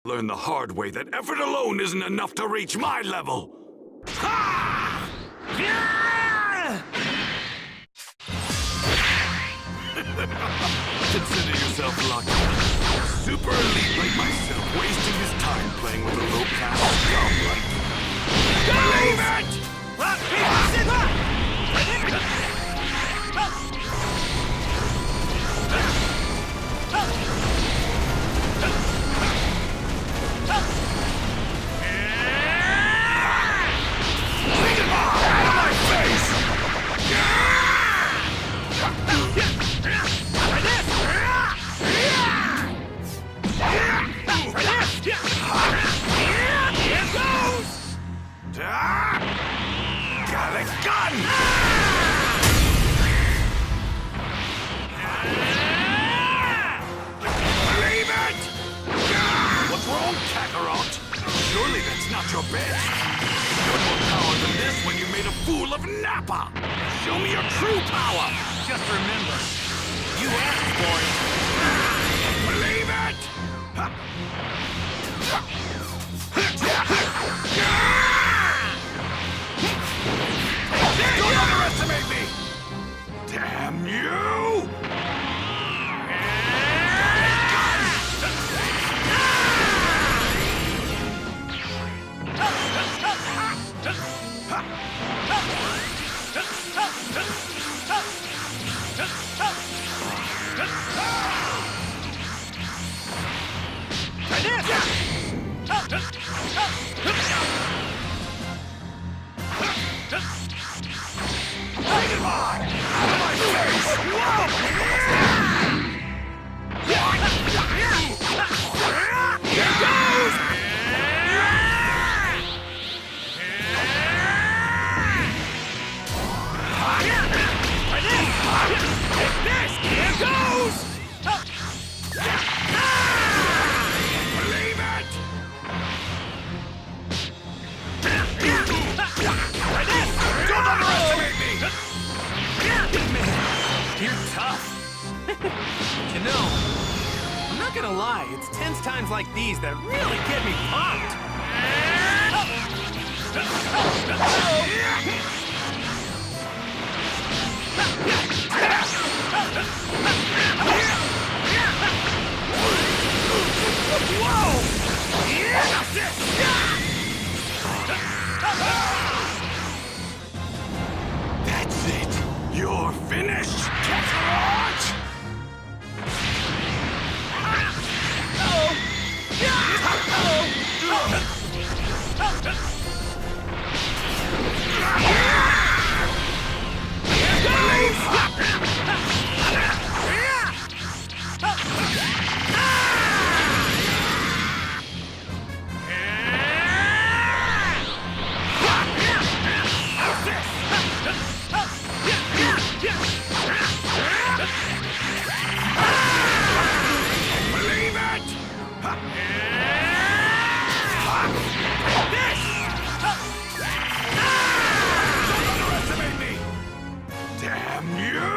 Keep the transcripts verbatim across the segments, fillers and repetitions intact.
Learn the hard way that effort alone isn't enough to reach my level. Ha! Consider yourself lucky. Super elite like myself wasting his time playing with a low-class scum like... Believe it! Out of my face! Here goes! Got a gun! Believe it! What's wrong, Kakarot? Surely that's not your best. You had more power than this when you made a fool of Nappa! Show me your true power! Just remember, you asked for it. Believe it! Don't underestimate me! Damn you! Like these that really get me pumped. Whoa! That's it. You're finished, Kakarot! Believe it! Don't underestimate me! Damn you!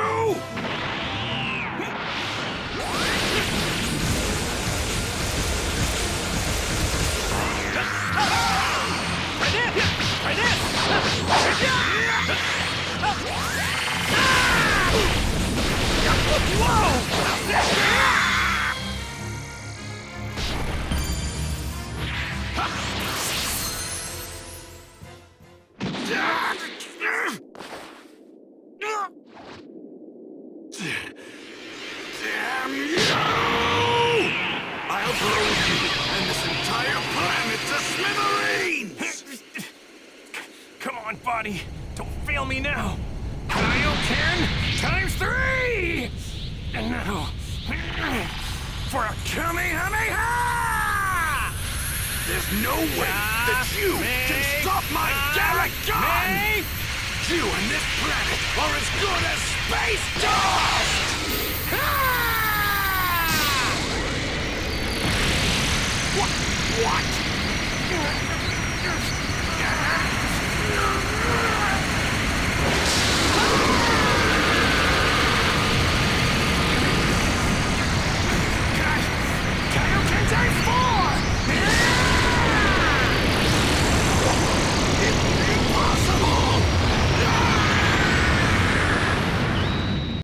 Whoa! Damn you! I'll blow you and this entire planet to smithereens! Come on, buddy. Don't fail me now. Kaioken times three! And now, for a Kamehameha! There's no way that you can stop my Galagon! You and this planet are as good as space dust! What? What?